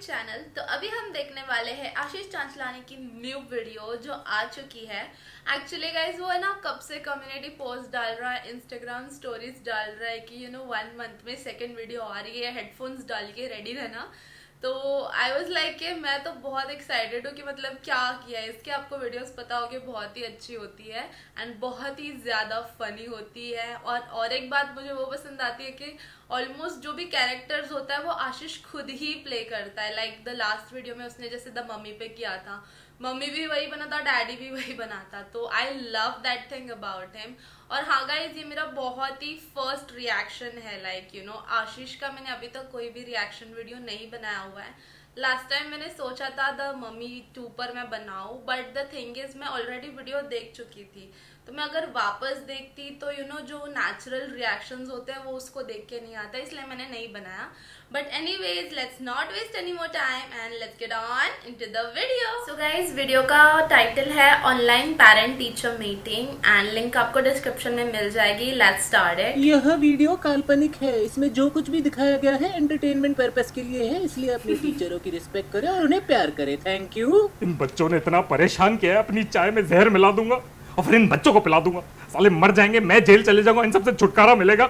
Channel. तो अभी हम देखने वाले हैं आशीष चांचलानी की न्यू वीडियो जो आ चुकी है। एक्चुअली गाइज वो है ना कब से कम्युनिटी पोस्ट डाल रहा है, इंस्टाग्राम स्टोरीज डाल रहा है कि 1 मंथ में सेकंड वीडियो आ रही है, हेडफोन्स डाल के रेडी रहना। तो आई वॉज लाइक कि मैं तो बहुत एक्साइटेड हूँ कि मतलब क्या किया है इसके। आपको वीडियोस पता होगी बहुत ही अच्छी होती है एंड बहुत ही ज़्यादा फनी होती है। और एक बात मुझे वो पसंद आती है कि ऑलमोस्ट जो भी कैरेक्टर्स होता है वो आशीष खुद ही प्ले करता है। लाइक द लास्ट वीडियो में उसने जैसे द मम्मी पे किया था, मम्मी भी वही बना था, डैडी भी वही बना था। तो I love that thing about him. और हाँ गाइज, ये मेरा बहुत ही फर्स्ट रिएक्शन है। लाइक आशीष का मैंने अभी तक कोई भी रिएक्शन वीडियो नहीं बनाया हुआ है। लास्ट टाइम मैंने सोचा था द मम्मी 2 पर मैं बनाऊं, बट द थिंग इज मैं ऑलरेडी वीडियो देख चुकी थी। तो मैं अगर वापस देखती तो जो नेचुरल रिएक्शंस होते हैं वो उसको देख के नहीं आता, इसलिए मैंने नहीं बनाया। But anyways, let's not waste any more time and let's get on into the video. So guys, video का टाइटल है online parent teacher meeting and link आपको डिस्क्रिप्शन में मिल जाएगी। Let's start it. यह वीडियो काल्पनिक है, इसमें जो कुछ भी दिखाया गया है एंटरटेनमेंट पर्पस के लिए है, इसलिए अपने टीचरों की रिस्पेक्ट करें और उन्हें प्यार करें। Thank you. इन बच्चों ने इतना परेशान किया है, अपनी चाय में जहर मिला दूंगा और फिर इन बच्चों को पिला दूंगा। साले मर जाएंगे, मैं जेल चले जाऊंगा, इन सबसे छुटकारा मिलेगा।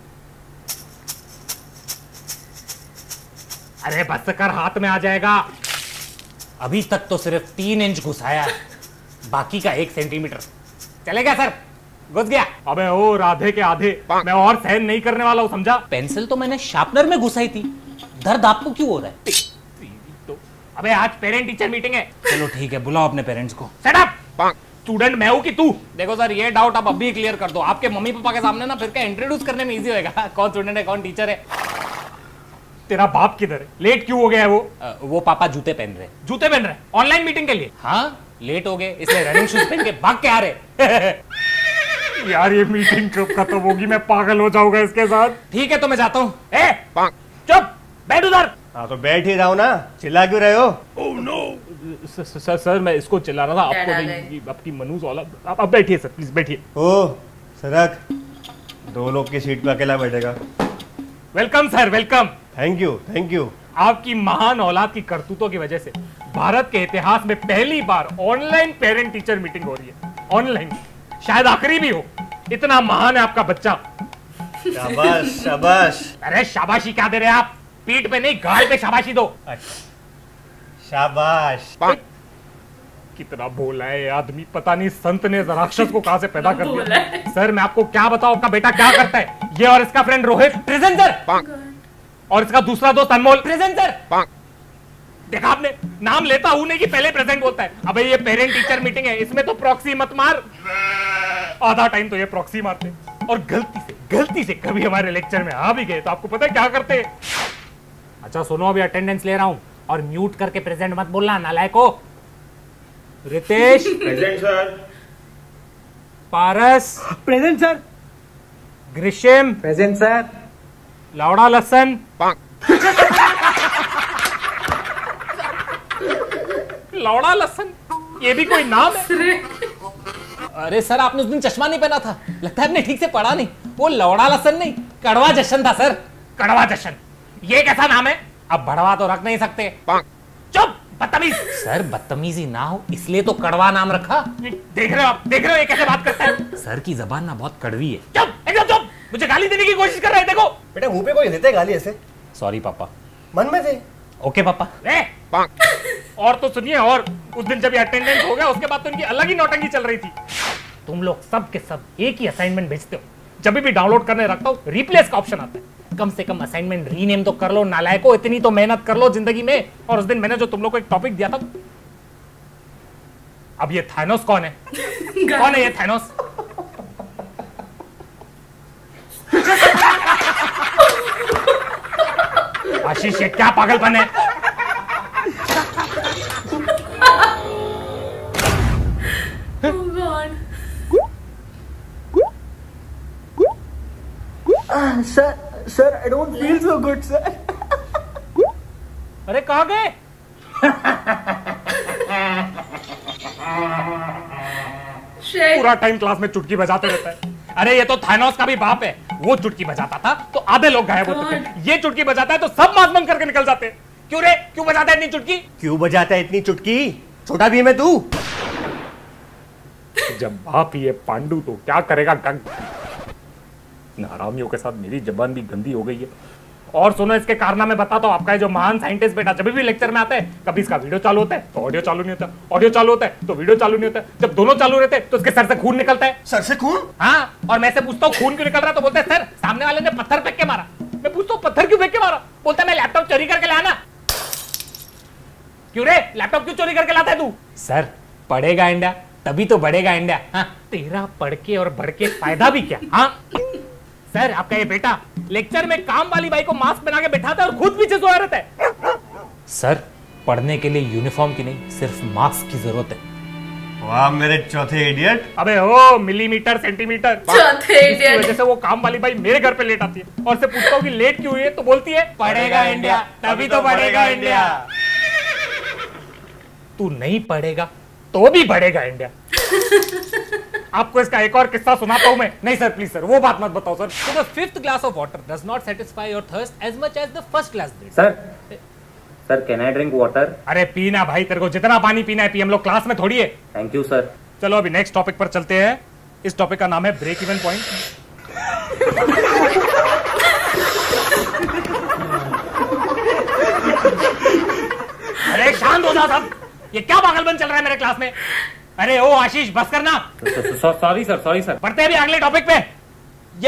अरे बस कर, हाथ में आ जाएगा। अभी तक तो सिर्फ 3 इंच घुसाया, बाकी का 1 सेंटीमीटर चलेगा सर। घुस गया। अबे ओ राधे के आधे, मैं और सहन नहीं करने वाला हूँ, समझा? पेंसिल तो मैंने शार्पनर में घुसाई थी, दर्द आपको क्यों हो रहा है? तो अबे आज पेरेंट टीचर मीटिंग है। चलो ठीक है, बुलाओ अपने पेरेंट्स को। Shut up. स्टूडेंट मैं हूँ कि तू? देखो सर, ये डाउट आप अभी क्लियर कर दो। आपके मम्मी पापा के सामने ना फिर क्या इंट्रोड्यूस करने में इजी होगा कौन स्टूडेंट है कौन टीचर है। तेरा बाप किधर है? लेट क्यों हो गया है वो पापा जूते पहन रहे। जूते पहन रहे ऑनलाइन मीटिंग के लिए? हाँ, लेट हो गए इसलिए रनिंग शूज पहन के भाग के आ रहे। यार ये मीटिंग कब खत्म होगी? मैं पागल हो जाऊंगा इसके साथ। ठीक है तो मैं जाता हूँ। चुप, बैठ उधर। हाँ तो बैठ ही रहा हूँ ना, चिल्ला क्यों रहे हो? ओह नो सर, मैं इसको चिल्ला रहा था, आपको नहीं, आपकी मनूस वाला। आप बैठिए सर, प्लीज बैठिए। ओ सरक, 2 लोग की सीट पे अकेला बैठेगा। Welcome sir, welcome. Thank you. आपकी महान औलाद की करतूतों की वजह से भारत के इतिहास में पहली बार ऑनलाइन पेरेंट टीचर मीटिंग हो रही है। ऑनलाइन, शायद आखिरी भी हो। इतना महान है आपका बच्चा। शाबाश शाबाश। अरे शाबाशी क्या दे रहे हैं आप? पीठ पे नहीं, गाल पे शाबाशी दो। शाबाश। कितना भोला है ये आदमी, पता नहीं संत ने राक्षस को कहां से पैदा कर दिया। सर मैं आपको क्या बताऊं, आपका बेटा क्या करता है? ये और इसका फ्रेंड रोहित प्रेजेंट सर, और इसका दूसरा दोस्त अनमोल प्रेजेंट सर। देखा आपने, नाम लेता हूं नहीं कि पहले प्रेजेंट बोलता है। अबे ये पेरेंट टीचर मीटिंग है, इसमें तो प्रॉक्सी मत मार। आधा टाइम तो ये प्रॉक्सी मारते, और गलती से कभी हमारे लेक्चर में आ भी गए तो आपको पता है क्या करते? अच्छा सुनो, अभी अटेंडेंस ले रहा हूँ और म्यूट करके प्रेजेंट मत बोलना नालायको। Ritesh present sir. Paras present sir. Grishma present sir. लौड़ा लसन लौड़ा लसन, ये भी कोई नाम है? अरे सर, आपने उस दिन चश्मा नहीं पहना था, लगता है आपने ठीक से पढ़ा नहीं। वो लौड़ा लसन नहीं, कड़वा जशन था सर। कड़वा जशन, ये कैसा नाम है? अब बढ़वा तो रख नहीं सकते। चुप, बदतमीज। सर बदतमीजी ना हो इसलिए तो कड़वा नाम रखा। देख रहे हो आप, देख रहे हो ये कैसे बात करता है? सर की जबान ना बहुत कड़वी है। चुप, एकदम चुप। मुझे गाली देने की कोशिश कर रहा है, देखो। बेटा मुंह पे कोई देते गाली ऐसे? सॉरी पापा। मन में थे। ओके पापा। और तो सुनिए, और उस दिन जब अटेंडेंस हो गया उसके बाद तो इनकी अलग ही नौटंकी चल रही थी। तुम लोग सब के सब एक ही असाइनमेंट भेजते हो, जब भी डाउनलोड करने रखता हूँ रिप्लेस का ऑप्शन आता है। कम से कम असाइनमेंट रीनेम तो कर लो नालायको, इतनी तो मेहनत कर लो जिंदगी में। और उस दिन मैंने जो तुम लोग को एक टॉपिक दिया था, अब ये थानोस कौन है? कौन है ये थानोस? आशीष ये क्या पागलपन है? Sir I don't feel so good sir. अरे कहाँ गए? पूरा टाइम क्लास में चुटकी बजाते रहता है। अरे ये तो थानोस का भी बाप है, वो चुटकी बजाता था तो आधे लोग गायब होते थे, ये चुटकी बजाता है तो सब मात बंद करके निकल जाते हैं। क्यों रे, क्यों बजाता है इतनी चुटकी? क्यों बजाता है इतनी चुटकी? छोटा भी मैं तू। जब बाप ही है पांडु तो क्या करेगा गंग। इन हरामियों के साथ मेरी जबान भी गंदी हो गई है। और सुनो इसके कारनामे बताता हूँ। आपका जो महान साइंटिस्ट बेटा जब भी लेक्चर में आता है, कभी इसका वीडियो चालू होता है तो ऑडियो चालू नहीं होता, ऑडियो चालू होता है तो वीडियो चालू नहीं होता। जब दोनों चालू रहते हैं तो इसके सर से खून निकलता है। सर से खून? हाँ, और मैं से पूछता हूँ खून क्यों निकल रहा, तो बोलते हैं सर सामने वाले ने पत्थर फेंक के मारा। मैं पूछता हूँ पत्थर क्यों फेंक के मारा, बोलता है मैं लैपटॉप चोरी करके लाना। क्यों रे, लैपटॉप क्यों चोरी करके लाता है तू? सर पढ़ेगा इंडिया तभी तो बढ़ेगा इंडिया। हाँ, तेरा पढ़ के और बढ़ के फायदा भी क्या? हाँ सर, आपका ये बेटा लेक्चर में काम वाली बाई को मास्क बना के बैठाता है और खुद पीछे सोया रहता है। सर पढ़ने के लिए यूनिफॉर्म की नहीं, सिर्फ मास्क की जरूरत है। वाह मेरे चौथे इडियट। अबे ओ मिलीमीटर सेंटीमीटर, चौथे इसकी idiot। वजह से वो काम वाली बाई मेरे घर पे लेट आती है और से पूछता हूँ कि लेट क्यों हुई है, तो बोलती है पढ़ेगा इंडिया तभी तो बढ़ेगा इंडिया। तू नहीं पढ़ेगा तो भी बढ़ेगा इंडिया। आपको इसका एक और किस्सा सुनाता हूं मैं। नहीं सर प्लीज सर, वो बात मत बताओ sir. So the fifth glass of water does not satisfy your thirst as much as the first glass did. Sir can I drink water? अरे पीना भाई, तेरे को जितना पानी पीना है पी, हम लोग क्लास में थोड़ी है। Thank you sir. चलो अभी नेक्स्ट टॉपिक पर चलते हैं। इस टॉपिक का नाम है ब्रेक इवन पॉइंट। अरे शांत हो जाओ सब, ये क्या पागलपन चल रहा है मेरे क्लास में? अरे ओ आशीष बस करना। Sorry sir. बढ़ते हैं अभी अगले टॉपिक पे। ये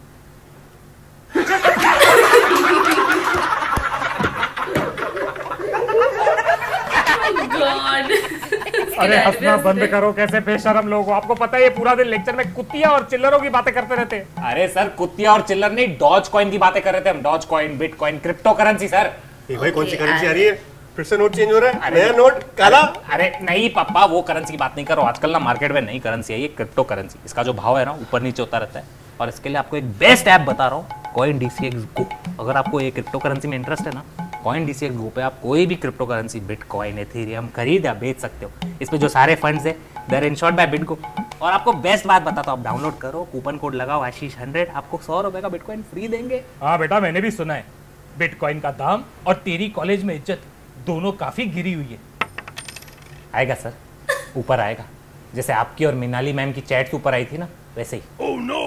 God। अरे हंसना बंद करो, कैसे बेशरम लोग हो। आपको पता है ये पूरा दिन लेक्चर में कुत्तियां और चिल्लरों की बातें करते रहते हैं। अरे सर कुत्तिया और चिल्लर नहीं, डॉज कॉइन की बातें कर रहे थे हम। Dogecoin, bitcoin, cryptocurrency. Sir भाई कौन सी करेंसी आ रही है? फिर से नोट चेंज हो रहा है, नया नोट काला। अरे नहीं पापा, वो करेंसी की बात नहीं करो। आजकल ना मार्केट में नई करेंसी है, ये क्रिप्टो करेंसी। इसका जो भाव है ना ऊपर नीचे होता रहता है। और इसके लिए आपको एक बेस्ट ऐप बता रहा हूँ, कॉइन DCX Go। अगर आपको ये क्रिप्टो करेंसी में इंटरेस्ट है ना, कॉइन DCX Go पे आप कोई भी क्रिप्टो करेंसी, बिटकॉइन, एथेरियम खरीद या बेच सकते हो। इसमें जो सारे फंड्स है देयर इंश्योर्ड बाय बिटगो। और आपको बेस्ट बात बताता हूँ, आप डाउनलोड करो, कूपन कोड लगाओ आशीष 100, आपको 100 रुपए का बिटकॉइन फ्री देंगे। हाँ बेटा, मैंने भी सुना है बिटकॉइन का दाम और तेरी कॉलेज में इज्जत दोनों काफी गिरी हुई है। आएगा सर, ऊपर आएगा। जैसे आपकी और मिनाली मैम की चैट्स ऊपर आई थी ना, वैसे ही। Oh no.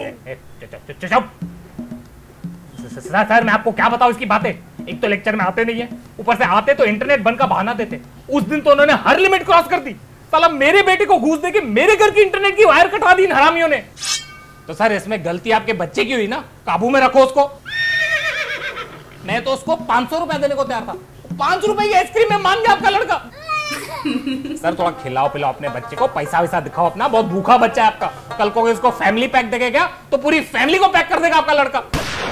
सर मैं आपको क्या बताऊं इसकी बातें। एक तो लेक्चर में आते नहीं है, ऊपर से आते तो इंटरनेट बंद का बहाना देते। उस दिन तो उन्होंने हर लिमिट क्रॉस कर दी। साला मेरे बेटे को घूस दे के मेरे घर की इंटरनेट की वायर कटवा दी इन हरामियों ने। तो सर इसमें गलती आपके बच्चे की हुई ना, काबू में रखो उसको। मैं तो उसको 500 रुपए देने को तैयार था, 5 रुपए की आइसक्रीम में मान गया आपका लड़का। सर थोड़ा खिलाओ पिलाओ अपने बच्चे को, पैसा वैसा दिखाओ अपना, बहुत भूखा बच्चा है आपका। कल को इसको फैमिली पैक देगा क्या तो पूरी फैमिली को पैक कर देगा आपका लड़का।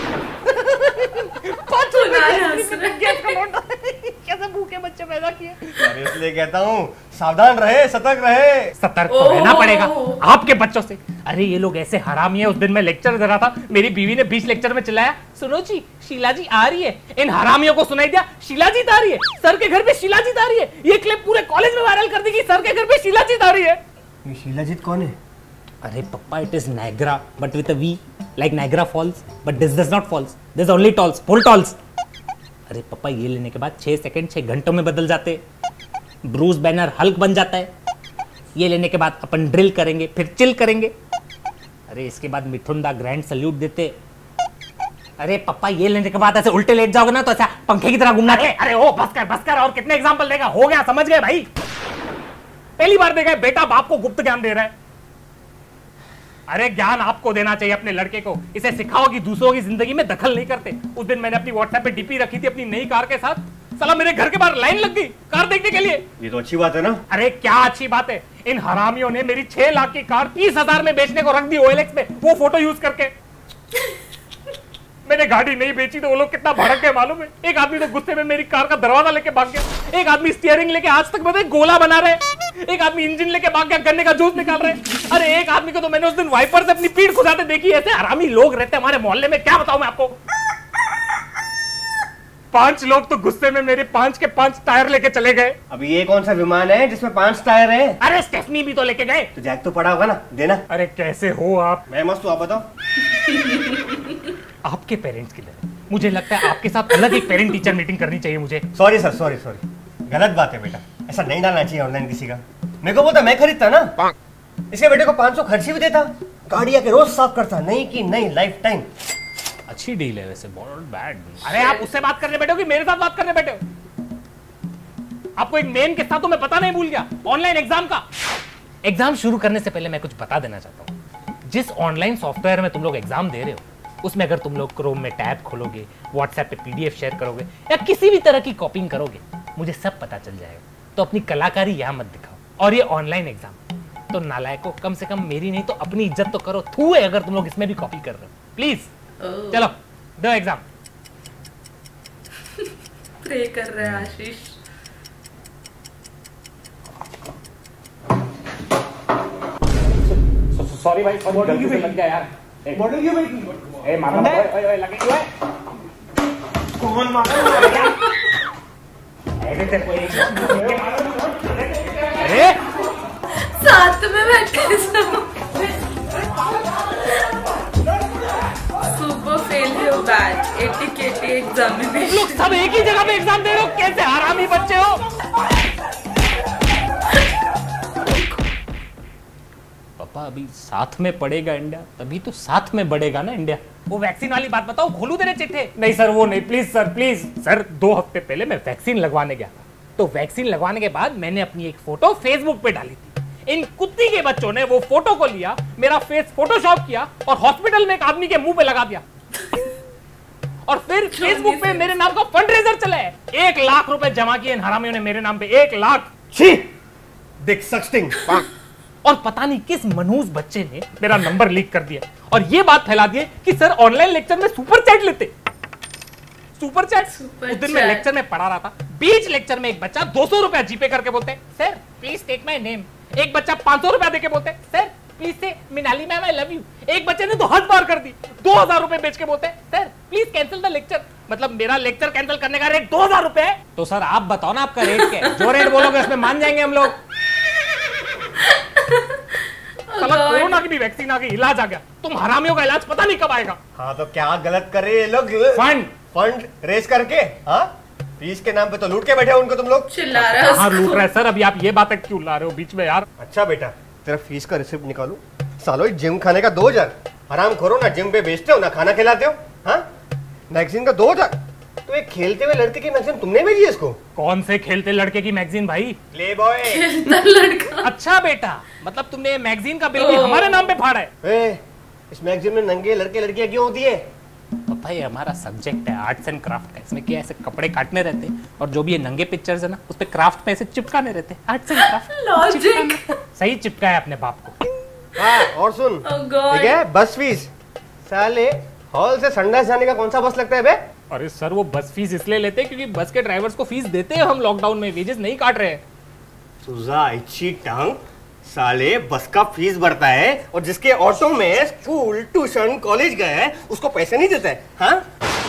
कैसे भूखे बच्चे पैदा किए। अरे इसलिए कहता हूँ सावधान रहे, सतर्क रहे। सतर्क तो रहना पड़ेगा आपके बच्चों से। अरे ये लोग ऐसे हरामी है। उस दिन मैं लेक्चर दे रहा था, मेरी बीवी ने 20 लेक्चर में चिल्लाया, सुनो जी शीला जी आ रही है। इन हरामियों को सुनाई दिया शीला जी आ रही है, सर के घर पे शीला जी आ रही है। ये क्लिप पूरे कॉलेज में वायरल कर दी कि सर के घर पे शीला जी आ रही है। ये शीलाजीत कौन है? अरे पप्पा, it is Niagara but with a V, like Niagara Falls, but this does not falls, this only talls, full talls. अरे पप्पा, ये लेने के बाद 6 सेकंड 6 घंटों में बदल जाते। ब्रूस बैनर हल्क बन जाता है। ये लेने के बाद अपन ड्रिल करेंगे, फिर चिल करेंगे। अरे इसके बाद मिथुन दा ग्रैंड सल्यूट देते। अरे पप्पा, ये लेने के बाद ऐसे उल्टे लेट जाओगे ना तो ऐसा पंखे की तरह घूमना है। अरे ओ बस कर। और कितने एग्जांपल देगा? हो गया, समझ गए भाई। पहली बार देखा बेटा बाप को गुप्त ज्ञान दे रहा है। अरे ज्ञान आपको देना चाहिए अपने लड़के को। इसे सिखाओ कि दूसरों की जिंदगी में दखल नहीं करते। उस दिन मैंने अपनी व्हाट्सएप पे डीपी रखी थी अपनी नई कार के साथ, साला मेरे घर के बाहर लाइन लग गई कार देखने के लिए। ये तो अच्छी बात है ना। अरे क्या अच्छी बात है, इन हरामियों ने मेरी 6 लाख की कार 30,000 में बेचने को रख दी OLX में, वो फोटो यूज करके। मैंने गाड़ी नहीं बेची तो वो लोग कितना भड़क गए मालूम है। एक आदमी तो गुस्से में मेरी कार का दरवाजा लेके भाग गया। एक आदमी स्टीयरिंग लेके आज तक बताए गोला बना रहे। एक आदमी इंजन लेके भाग गया, गन्ने का जूस निकाल रहे। अरे एक आदमी को तो मैंने उस दिन वाइपर से अपनी पीठ खुजाते देखी। ऐसे हरामी लोग रहते हैं हमारे मोहल्ले में, क्या बताऊं मैं आपको। 5 लोग तो गुस्से में मेरे 5 के 5 टायर लेके चले गए। अभी ये कौन सा विमान है जिसमें 5 टायर हैं? अरे स्टेफनी भी तो लेके गए। तो जैक तो पड़ा होगा ना, देना। अरे कैसे हो आप? मैं मस्त हूँ, आप बताओ। आपके पेरेंट्स की तरह मुझे लगता है आपके साथ अलग एक पेरेंट टीचर मीटिंग करनी चाहिए मुझे। सॉरी सर, सॉरी सॉरी, गलत बात है बेटा, ऐसा नहीं डालना चाहिए ऑनलाइन किसी का। मेरे को बोलता मैं खरीदता ना, इसके बेटे को 500 खर्ची भी देता, गाड़ी आके रोज साफ करता, नहीं कि नहीं, लाइफ टाइम। अच्छी डील है वैसे, बहुत बैड। अरे आप उससे बात करने बैठे हो कि मेरे साथ बात करने बैठे हो? आपको एक मेन किस्सा तो मैं पता नहीं भूल गया, ऑनलाइन एग्जाम का। एग्जाम शुरू करने से पहले मैं कुछ बता देना चाहता हूँ। जिस ऑनलाइन सॉफ्टवेयर में तुम लोग एग्जाम दे रहे हो, उसमें अगर तुम लोग क्रोम में टैब खोलोगे, व्हाट्सएप पे पीडीएफ शेयर करोगे या किसी भी तरह की कॉपिंग करोगे, मुझे सब पता चल जाएगा। तो अपनी कलाकारी यहाँ मत दिखाओ। और ये ऑनलाइन एग्जाम तो नालायकों, कम से कम मेरी नहीं तो अपनी इज्जत तो करो। थू है अगर तुम लोग इसमें भी कॉपी कर रहे हो, प्लीज। चलो दो एग्जाम। प्रे कर रहे हैं आशीष। सॉरी भाई, गलती से लग गया यार। मॉडल क्यों भाई? ए मारो, ओए लगे क्यों है? कौन मारा? अरे साथ में बैठ के super fail your batch 80 examination. लोग सब एक ही जगह पे एग्जाम दे रहे हो, कैसे हरामी बच्चे हो? पापा अभी साथ में पढ़ेगा इंडिया, तभी तो साथ में बढ़ेगा ना इंडिया। वो वैक्सीन वाली बात बताओ, खोलू तेरे चिट्ठे? नहीं सर, वो नहीं, प्लीज सर, प्लीज सर। 2 हफ्ते पहले मैं वैक्सीन लगवाने गया था, तो वैक्सीन लगवाने के बाद मैंने अपनी एक फोटो फेसबुक पे डाली थी। इन कुत्ती के बच्चों ने वो फोटो को लिया, मेरा फेस फोटोशॉप किया और हॉस्पिटल में एक आदमी के मुंह पे लगा दिया। और फिर फेसबुक पे मेरे नाम का फंड रेजर चला है। 1 लाख रुपए जमा किए इन हरामियों ने मेरे नाम पे, 1 लाख। छी, डिसगस्टिंग। और पता नहीं किस मनहूस बच्चे ने मेरा नंबर लीक कर दिया और ये बात फैला दी कि सर ऑनलाइन लेक्चर में सुपर चैट लेते। Super chat. उस दिन मैं लेक्चर में पढ़ा रहा था, बीच लेक्चर में एक बच्चा 200 रुपया जीपे करके बोलते हैं, sir please take my name. एक बच्चा 500 रुपया देके बोलते हैं, सर प्लीज से Minali ma'am I love you. एक बच्चे ने तो हद पार कर दी, 2000 रुपए बेच के बोलते हैं, sir please cancel the lecture. मतलब मेरा लेक्चर कैंसिल करने का रेट 2000 रुपए है। तो सर आप बताओ ना आपका रेट क्या है? जो रेट बोलोगे उसमें मान जाएंगे हम लोग। कोरोना की भी वैक्सीन आ गई, इलाज आ गया, तुम हरामियों का इलाज पता नहीं कब आएगा। हाँ तो क्या गलत कर रहे हैं ये लोग? फंड रेस करके, हाँ फीस के नाम पे तो लूट के बैठे हो उनको तुम लोग। चिल्ला रहा है हाँ लूट रहा है सर, अभी आप ये बातें क्यों ला रहे हो बीच में यार? अच्छा बेटा, तेरा फीस का रिसिप्ट निकालू। सालो जिम खाने का 2000, हराम खोरो, ना जिम पे बेचते हो ना खाना खिलाते हो। हाँ मैगजीन का 2000, तो एक खेलते हुए लड़के की मैगजीन तुमने भेजी है इसको? कौन से खेलते लड़के की मैगजीन भाई? Playboy. लड़का। अच्छा बेटा, मतलब तुमने मैगजीन का बिल भी हमारे नाम पे फाड़ा है? इस मैगजीन में नंगे लड़के लड़कियां क्यों होती है? पापा ये हमारा सब्जेक्ट है आर्ट्स एंड क्राफ्ट का, इसमें क्या ऐसे कपड़े काटने रहते हैं और जो भी ये नंगे पिक्चर्स है ना उस पे क्राफ्ट में ऐसे चिपकाने रहते हैं। आर्ट्स एंड क्राफ्ट लॉजिक सही चिपका है अपने बाप को। हाँ और सुन, ठीक है, बस फीस। साले हॉल से संडास जाने का कौन सा बस लगता है बे? अरे सर वो बस फीस इसलिए लेते हैं क्योंकि बस के ड्राइवर्स को फीस देते हैं हम लॉकडाउन में, वेजेस नहीं काट रहे हैं। तुझा इच्छी टंग, साले बस का फीस भरता है और जिसके ऑटो में स्कूल ट्यूशन कॉलेज गए हैं उसको पैसे नहीं देते हैं। हाँ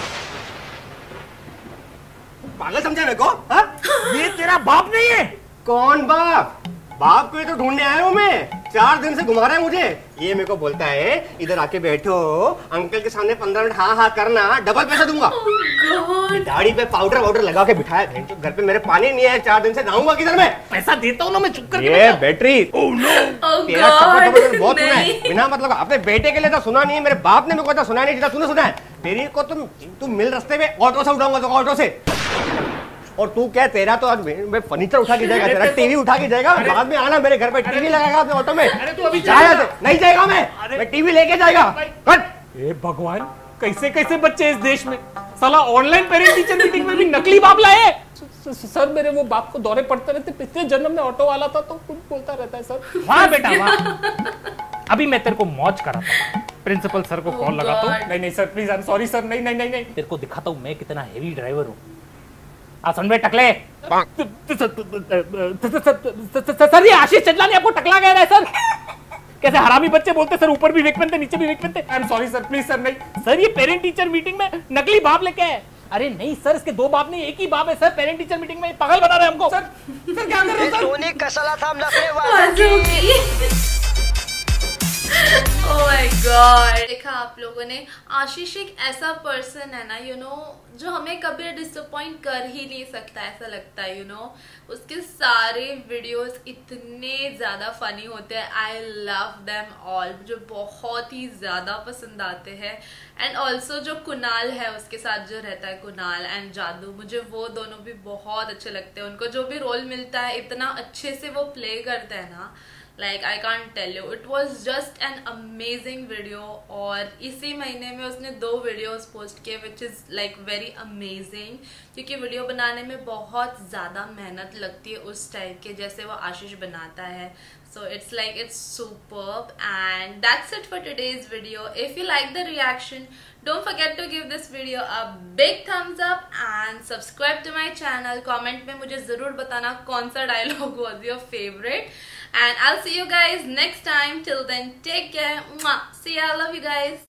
पागल समझा मेरे को? हाँ ये तेरा बाप नहीं है? कौन बाप? बाप को ही तो ढूंढने आया हूँ मैं, 4 दिन से घुमा रहा है मुझे। ये मेरे को बोलता है इधर आके बैठो, अंकल के सामने 15 मिनट हाँ हाँ करना, डबल पैसा दूंगा। दाढ़ी पे पाउडर वाउडर लगा के बिठाया, घर पे मेरे पानी नहीं है, 4 दिन से नहाऊंगा किधर मैं? पैसा देता हूँ ना मैं, चुप करके ये बैटरी तेरा सपोर्ट बहुत सुना है बिना मतलब, अपने बेटे के लिए तो सुना नहीं है, मेरे बाप ने मेरे को सुना नहीं, जितना सुना है तेरी को तुम मिल रास्ते में ऑटो से उठाऊंगा, तो ऑटो से। और तू क्या, तेरा तो आज मैं फर्नीचर उठा के जाएगा, तेरा टीवी उठा के जाएगा, बाद में आना मेरे घर पे टीवी लगाएगा अपने ऑटो में। अरे तू अभी जाएगा नहीं जाएगा, मैं टीवी लेके जाएगा। ए भगवान, कैसे कैसे बच्चे इस देश में, साला ऑनलाइन पेरेंट टीचर मीटिंग में भी नकली बाप लाए। सर मेरे वो बाप को दौरे पड़ते रहते, पिछले जन्म में ऑटो वाला था तो कुछ बोलता रहता है सर। वाह बेटा वाह। अभी मैं तेरे को मौज कराता हूँ, प्रिंसिपल सर को कॉल लगाता हूँ। नहीं नहीं sir please, I am sorry sir, नहीं नहीं नहीं नहीं, तेरे को दिखाता हूँ मैं कितना हेवी ड्राइवर हूँ। सुन बे टकले, सर ये आशीष चंचलानी आपको टकला गया है सर। कैसे हरामी बच्चे बोलते सर, ऊपर भी विक पहनते नीचे भी विक पहनते। I am sorry sir, please sir. नहीं सर, ये पेरेंट टीचर मीटिंग में नकली बाप लेके आए। अरे नहीं सर, इसके 2 बाप नहीं, एक ही बाप है सर। पेरेंट टीचर मीटिंग में पागल बना रहे हैं हमको। सर क्या कर रहे हो सर? तूने कसला था हम लफड़े वाले। Oh my God. गॉड, देखा आप लोगों ने, आशीष एक ऐसा पर्सन है ना जो हमें कभी डिसअपॉइंट कर ही नहीं सकता, ऐसा लगता है उसके सारे वीडियोस इतने ज्यादा फनी होते हैं। आई लव देम ऑल, मुझे बहुत ही ज्यादा पसंद आते हैं। एंड ऑल्सो जो कुणाल है उसके साथ जो रहता है, कुणाल एंड जादू, मुझे वो दोनों भी बहुत अच्छे लगते हैं। उनको जो भी रोल मिलता है इतना अच्छे से वो प्ले करते हैं ना, like I can't tell you, it was just an amazing video. और इसी महीने में उसने 2 वीडियोस पोस्ट किए which is like very amazing, क्योंकि वीडियो बनाने में बहुत ज़्यादा मेहनत लगती है उस टाइप के जैसे वो आशीष बनाता है। So it's like it's superb, and that's it for today's video. If you like the reaction, don't forget to give this video a big thumbs up and subscribe to my channel. Comment में मुझे ज़रूर बताना कौन सा dialogue was your favorite, and I'll see you guys next time. Till then, take care. Mwah. See ya. Love you guys.